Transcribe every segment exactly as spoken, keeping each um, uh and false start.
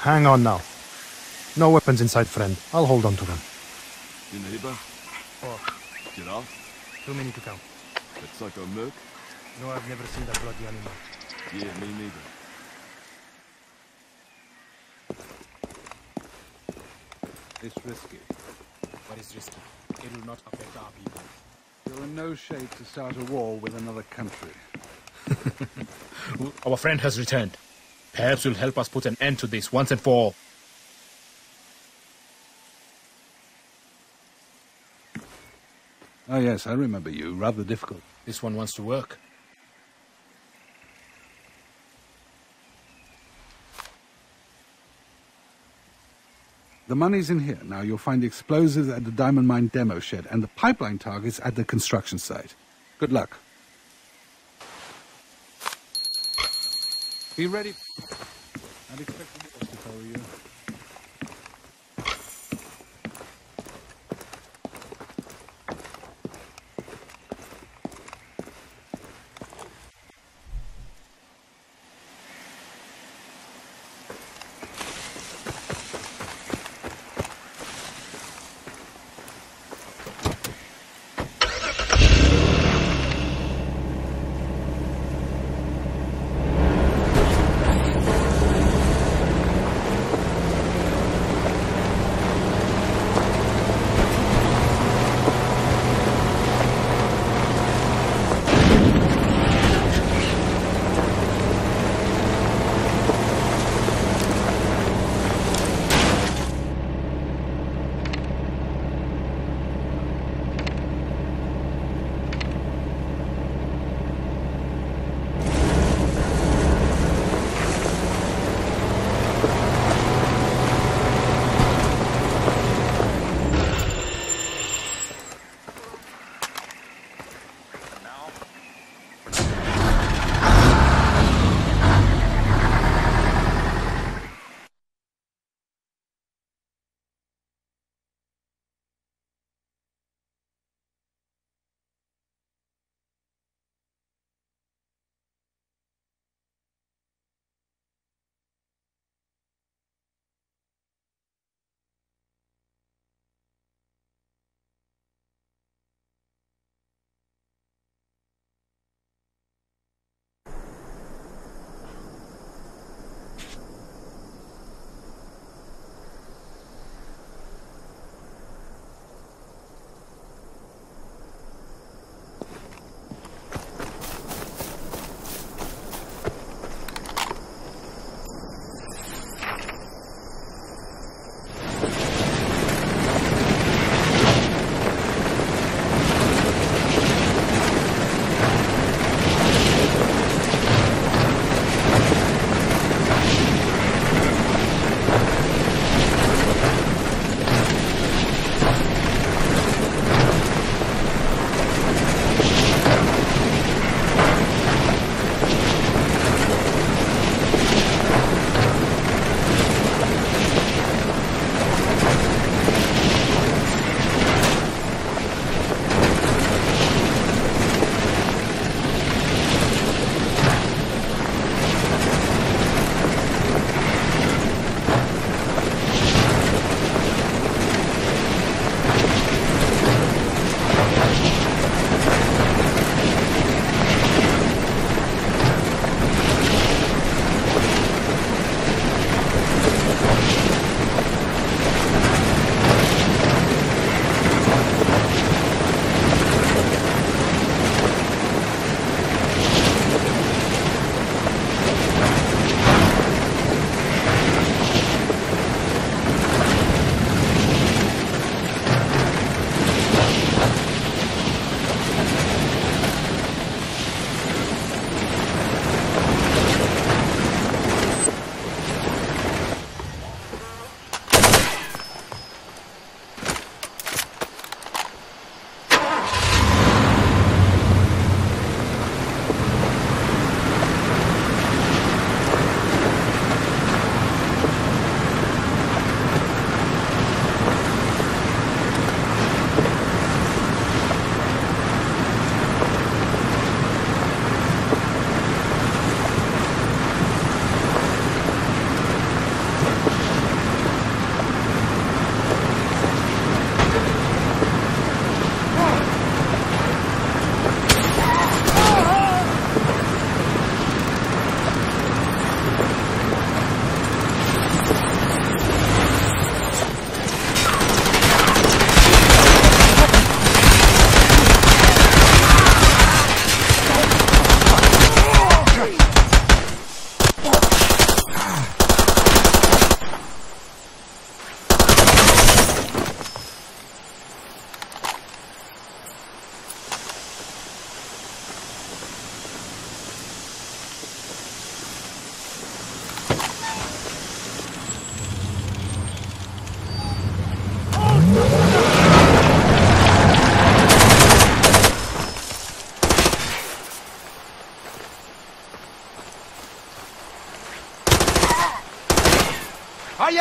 hang on now. No weapons inside, friend. I'll hold on to them. Your neighbor? Four. Giraffe? Too many to count. That psycho Merc? No, I've never seen that bloody animal. Yeah, me neither. It's risky. What is risky? It will not affect our people. You're in no shape to start a war with another country. Our friend has returned. Perhaps you'll help us put an end to this once and for all. Oh yes, I remember you. Rather difficult. This one wants to work. The money's in here. Now you'll find the explosives at the diamond mine demo shed and the pipeline targets at the construction site. Good luck. Be ready. I'd expect the boss to follow you.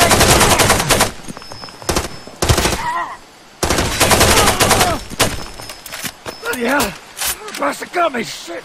Bloody hell! Bastard got me, shit!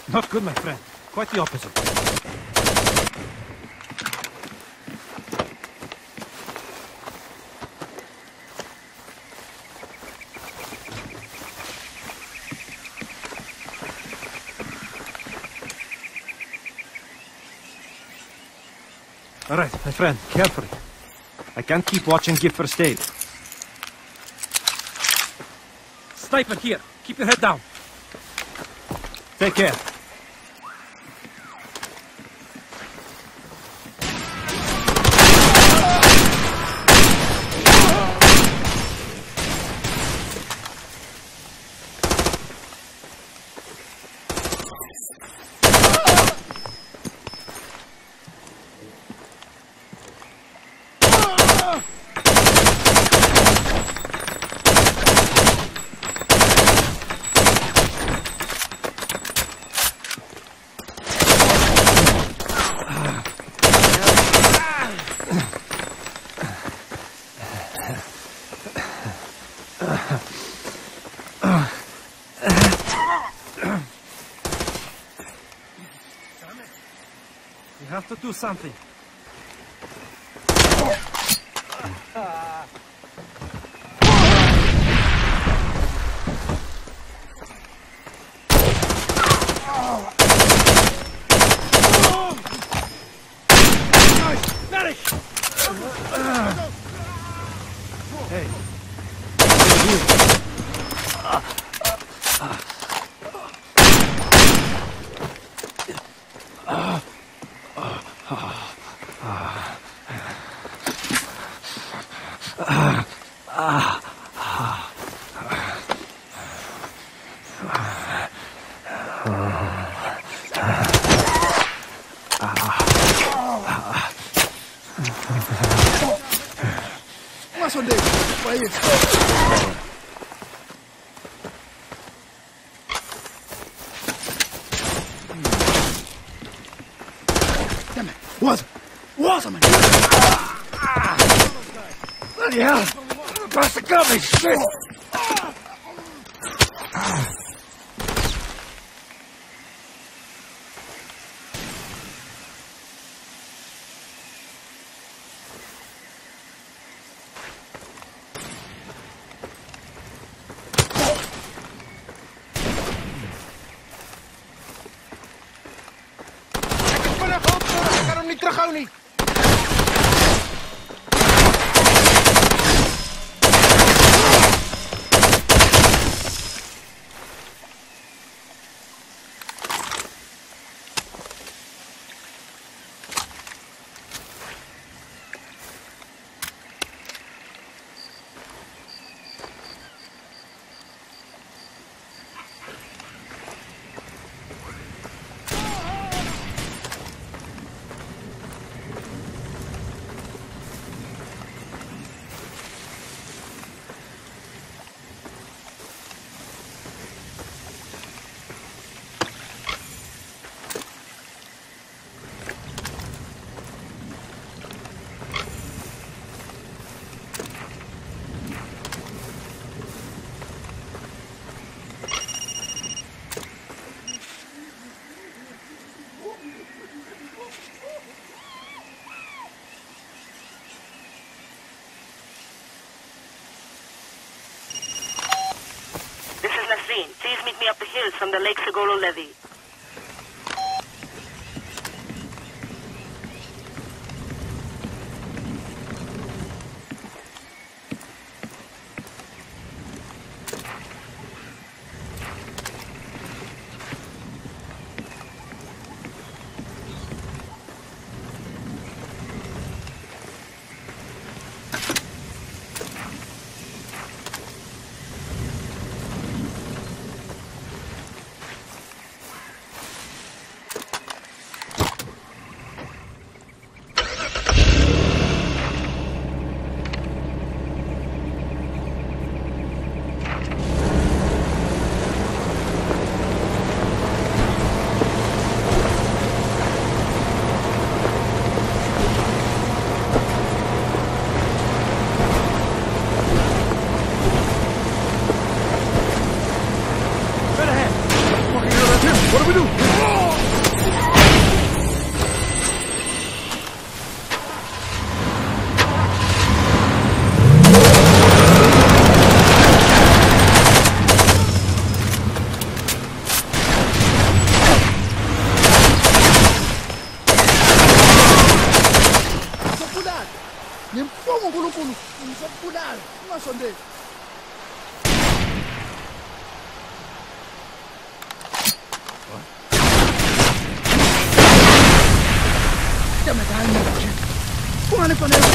Not good, my friend. Quite the opposite. All right, my friend, carefully. I can't keep watching give first aid. Sniper here. Keep your head down. Take care. You have to do something. Medic! Hey. Más onde? Vai. Damn it. Was. Was, man. Bloody hell. Bastard got me. Shit. Terug nie. Please meet me up the hills from the Lake Segolo levee. dulu. Insap punal. Masuk deh. Jangan tanya. Bukan apa nih?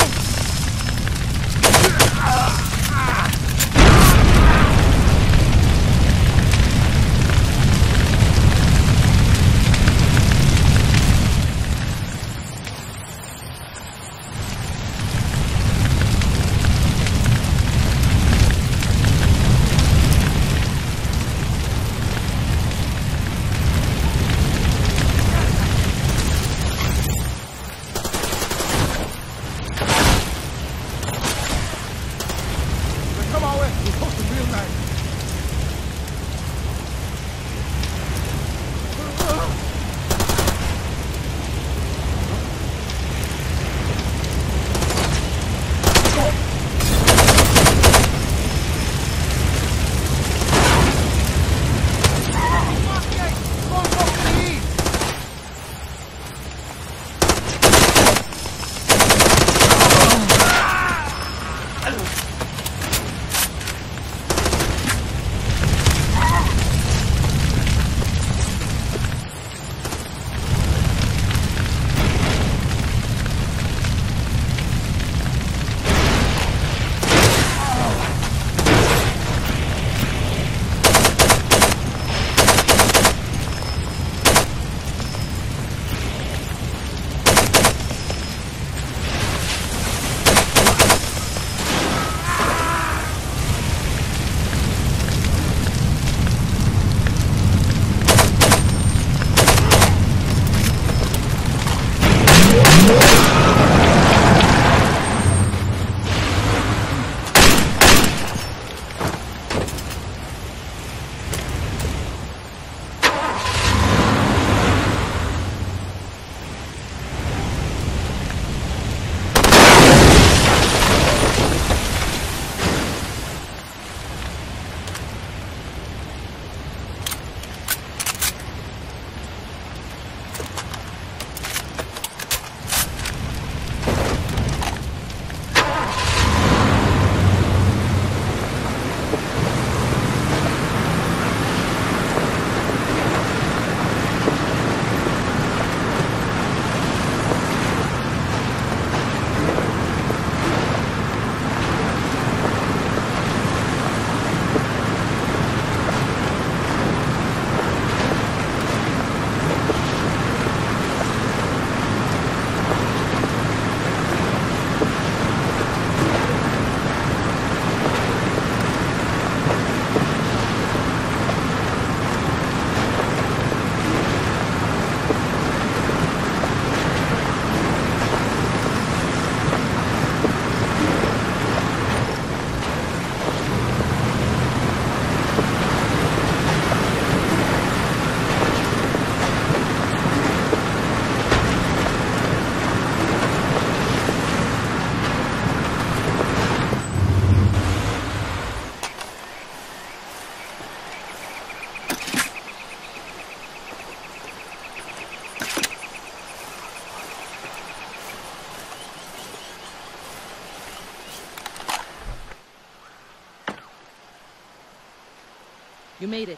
You made it.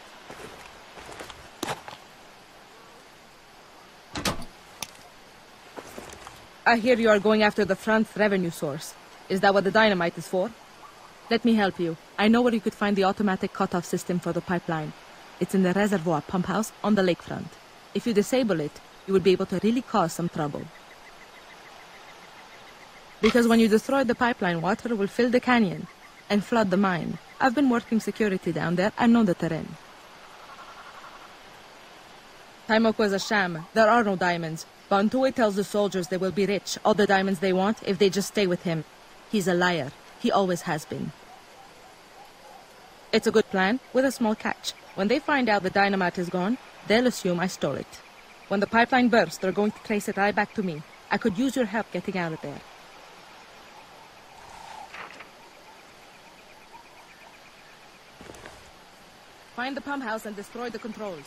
I hear you are going after the front's revenue source. Is that what the dynamite is for? Let me help you. I know where you could find the automatic cutoff system for the pipeline. It's in the reservoir pump house on the lakefront. If you disable it, you would be able to really cause some trouble. Because when you destroy the pipeline, water will fill the canyon and flood the mine. I've been working security down there. I know the terrain. Timok was a sham. There are no diamonds. Bantui tells the soldiers they will be rich, all the diamonds they want, if they just stay with him. He's a liar. He always has been. It's a good plan, with a small catch. When they find out the dynamite is gone, they'll assume I stole it. When the pipeline bursts, they're going to trace it right back to me. I could use your help getting out of there. Find the pump house and destroy the controls.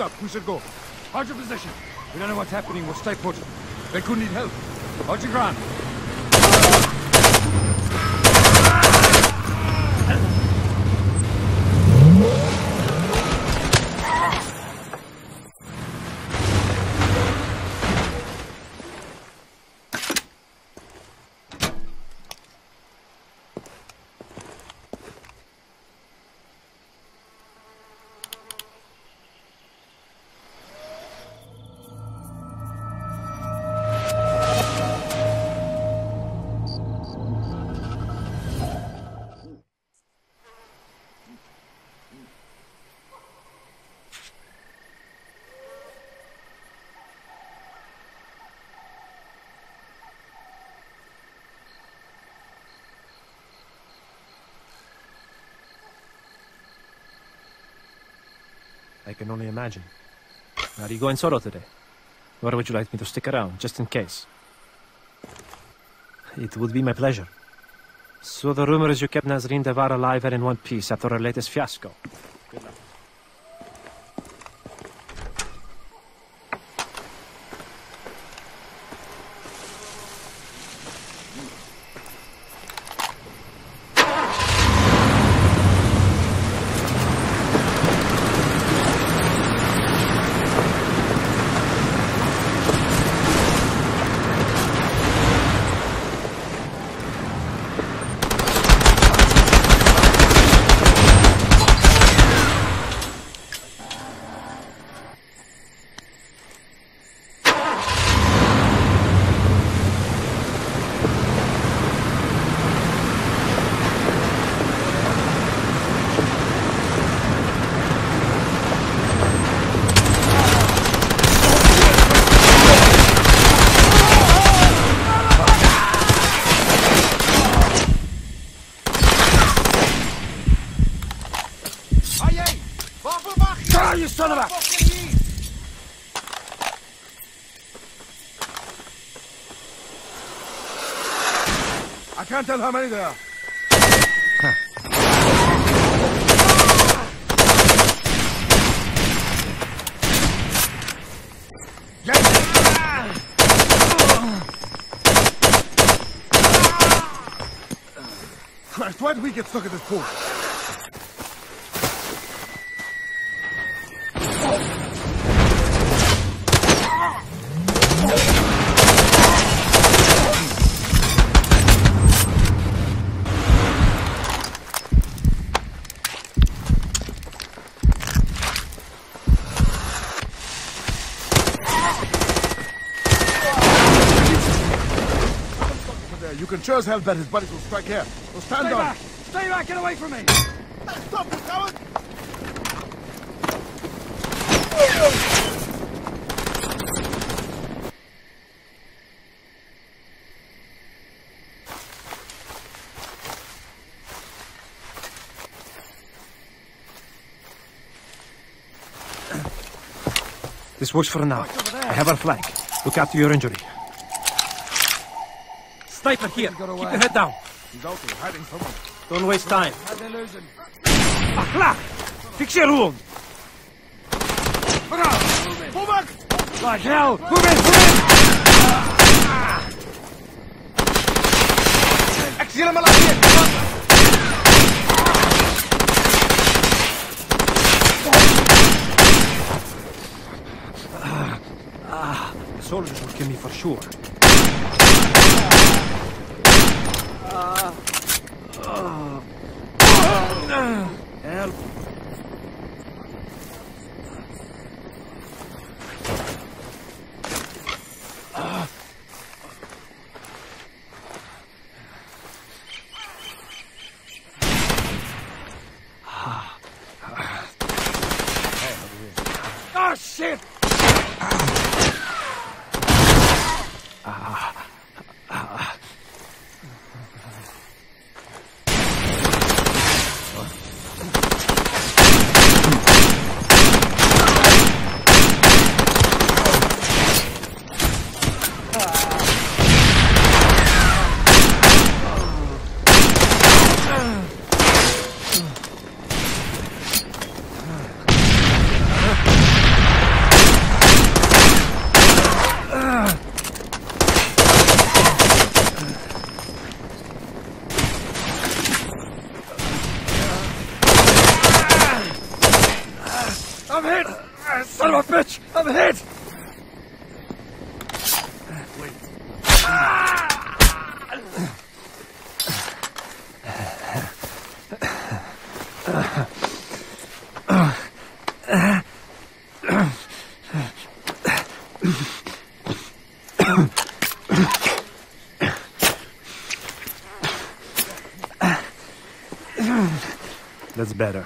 up. We should go. Hold your position. We don't know what's happening. We'll stay put. They could need help. Hold your ground. I can only imagine. Are you going solo today? Or would you like me to stick around, just in case? It would be my pleasure. So the rumor is you kept Nazreen Devar alive and in one piece after her latest fiasco. Good luck. You son of a... I can't tell how many there are. Christ, why did we get stuck at this port? You can sure as hell bet his buddies will strike here. So stand Stay on. back! Stay back! Get away from me! Stop, you coward! This works for now. I have our flank. Look after your injury. Sniper here. Keep your head down. He's out there hiding somewhere. Don't waste time. How's they losing? Akhlaq! Fix your wound. Pull back! Like hell! Move in! Move in! Exile him alive! Ah, the soldiers will kill me for sure. Uh, uh, uh, help. Uh. Oh, shit! Ah. Ah. That's better.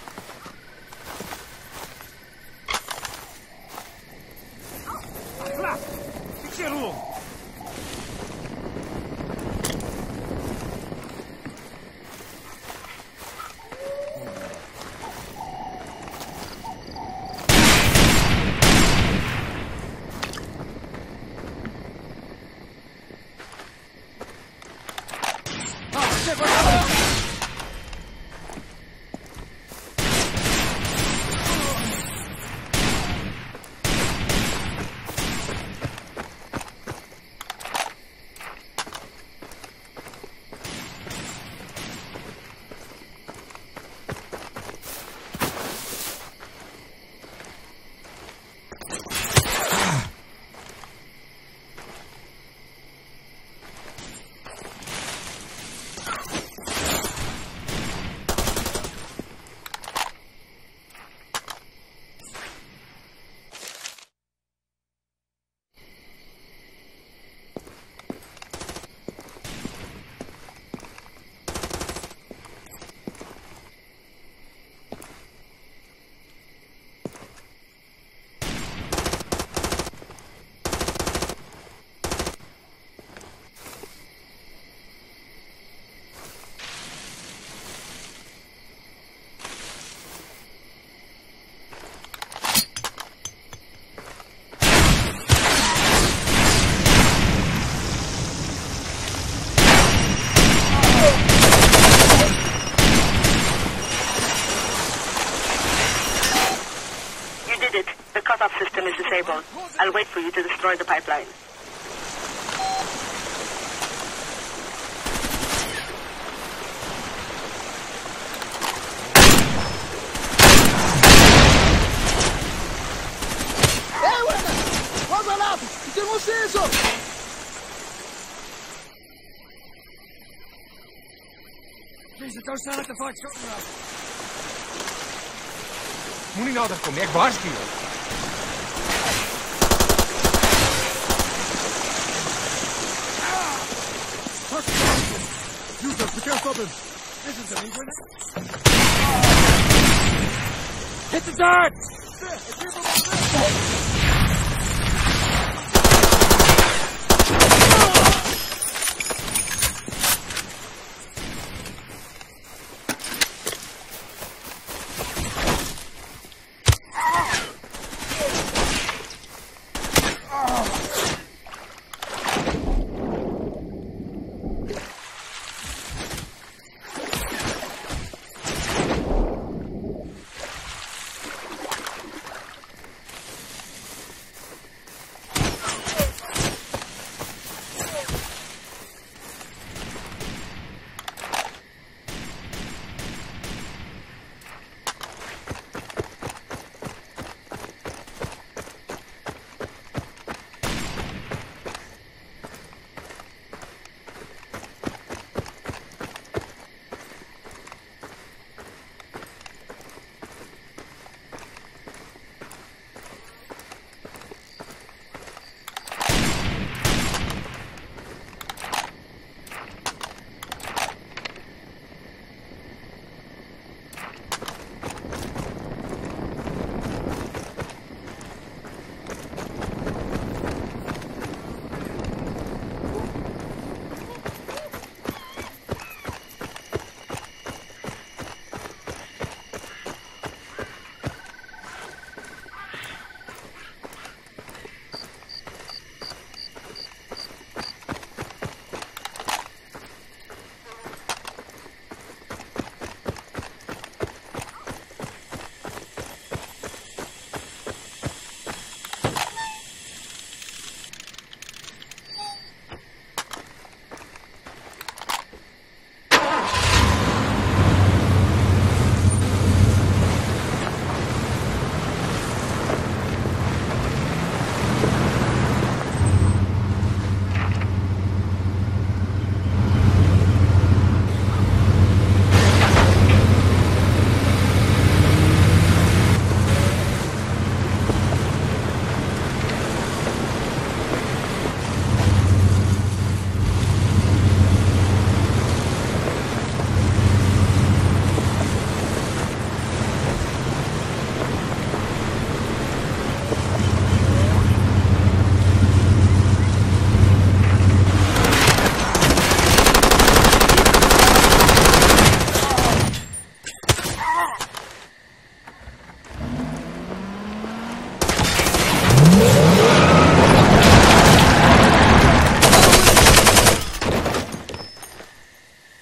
System is disabled. I'll wait for you to destroy the pipeline. Hey, women! Cosa lato? Ti devo steso! Jesus, don't sound like the fight something up. Moet niet nou dat kom, ik waarschuw je. Yusuf, we can't stop him. This is an England. Hit the dirt!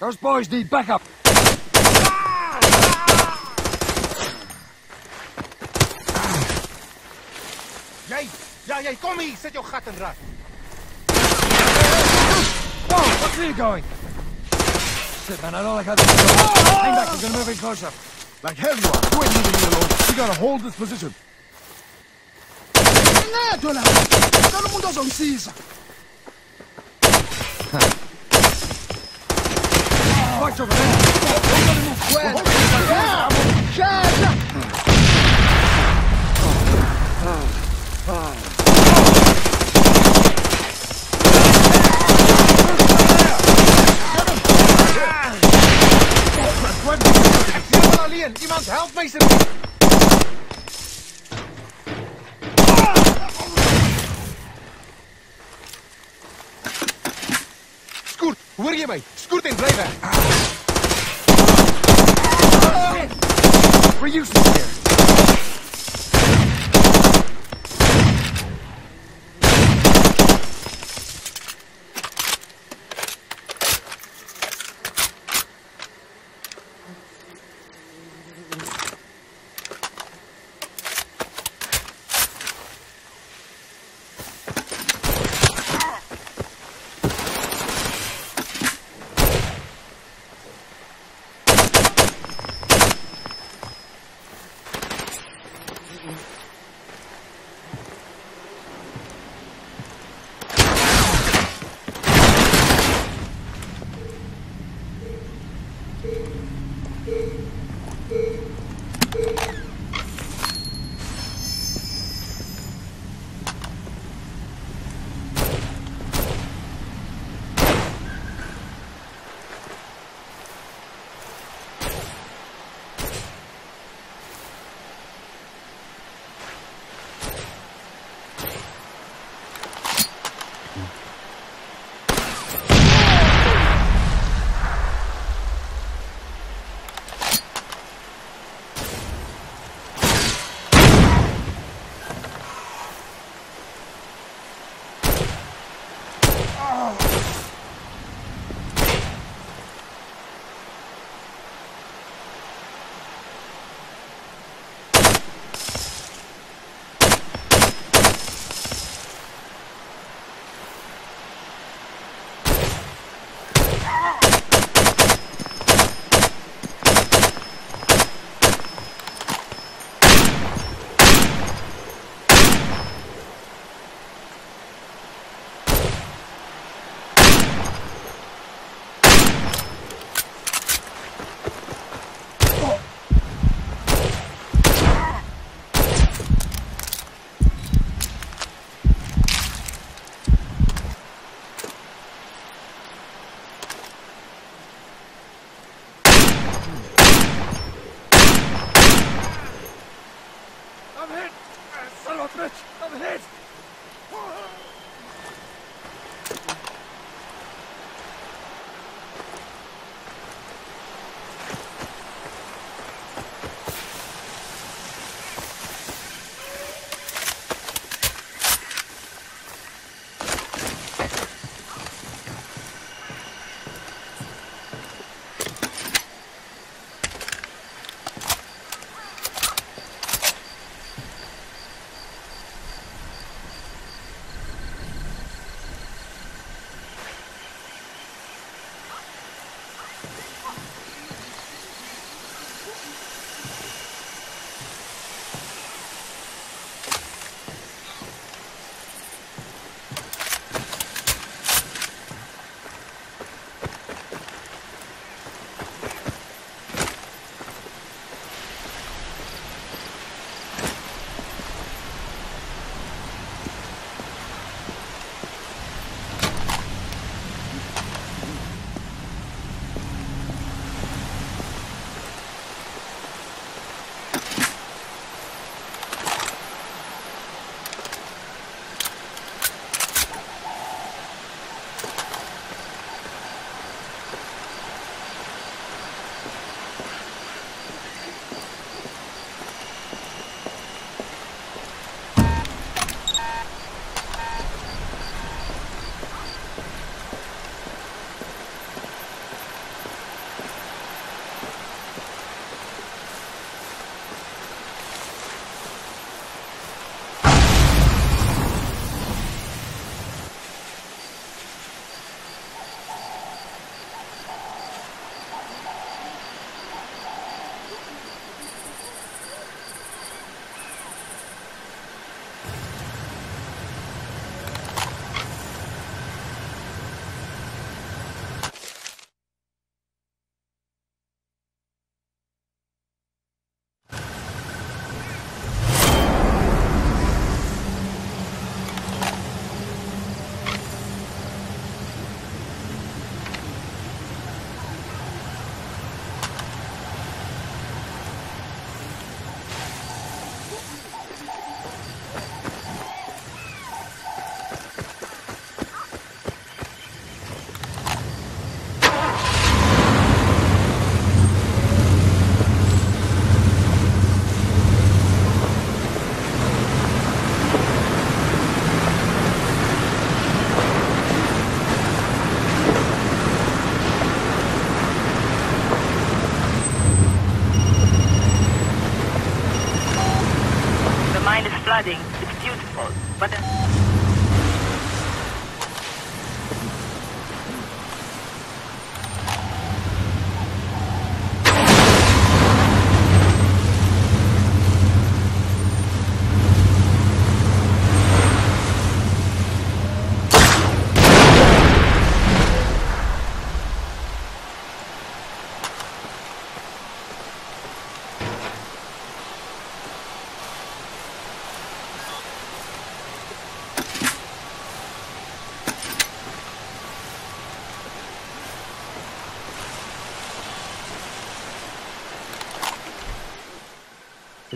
Those boys need backup. Jij, ja, jij, kom hier, zet jouw gat en raak. Whoa, what's where you going? Shit, man, I don't like how this is going. Hang back, we're gonna move in closer. Like hell you are. You ain't leaving me alone. You gotta hold this position. Incedul ăla! Todo el mundo son cis. Watch over there. We're gonna move well. Yeah! Charge! Iemand help mij ze. Scoot, hoor je mij? Scoot en blijf weg. We're useless here.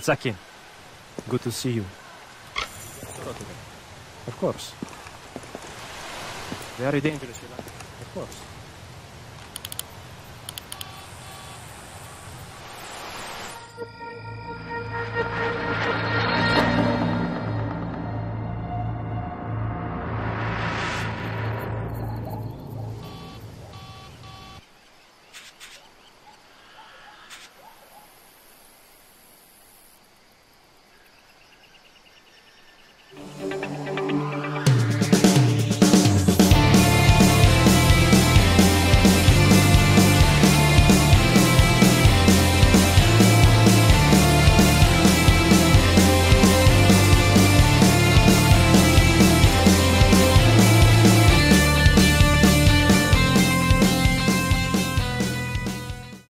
It's Akin. Good to see you. Of course. Very dangerous, you know. Of course.